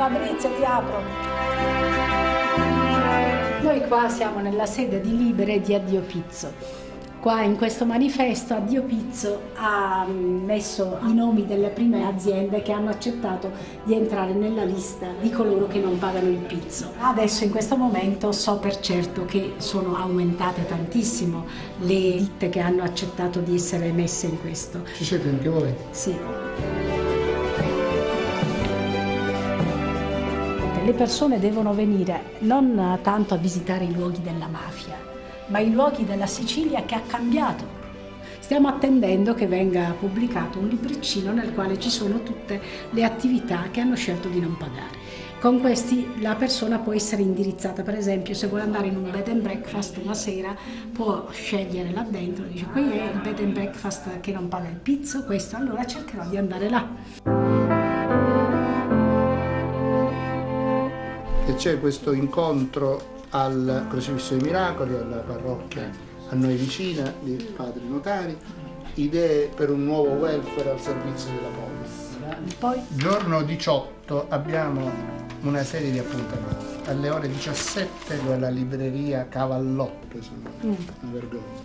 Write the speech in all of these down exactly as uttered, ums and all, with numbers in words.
Fabrizio, ti apro. Noi qua siamo nella sede di Libere di Addio Pizzo. Qua in questo manifesto Addio Pizzo ha messo i nomi delle prime aziende che hanno accettato di entrare nella lista di coloro che non pagano il pizzo. Adesso in questo momento so per certo che sono aumentate tantissimo le ditte che hanno accettato di essere messe in questo. Ci siete anche voi? Sì. Le persone devono venire non tanto a visitare i luoghi della mafia, ma i luoghi della Sicilia che ha cambiato. Stiamo attendendo che venga pubblicato un libriccino nel quale ci sono tutte le attività che hanno scelto di non pagare. Con questi la persona può essere indirizzata, per esempio se vuole andare in un bed and breakfast una sera può scegliere là dentro, dice qui è il bed and breakfast che non paga il pizzo, questo, allora cercherò di andare là. E c'è questo incontro al Crocifisso dei Miracoli, alla parrocchia a noi vicina di padri notari, idee per un nuovo welfare al servizio della polis. Poi? Giorno diciotto abbiamo una serie di appuntamenti. Alle ore diciassette alla libreria Cavallotto, sono mm. una vergogna.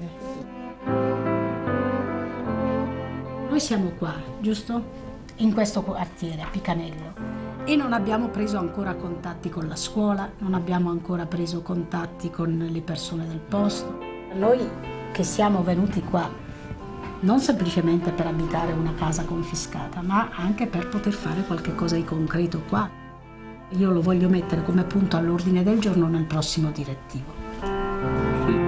Noi siamo qua, giusto? In questo quartiere, Picanello. E non abbiamo preso ancora contatti con la scuola, non abbiamo ancora preso contatti con le persone del posto. Noi che siamo venuti qua non semplicemente per abitare una casa confiscata, ma anche per poter fare qualche cosa di concreto qua. Io lo voglio mettere come punto all'ordine del giorno nel prossimo direttivo.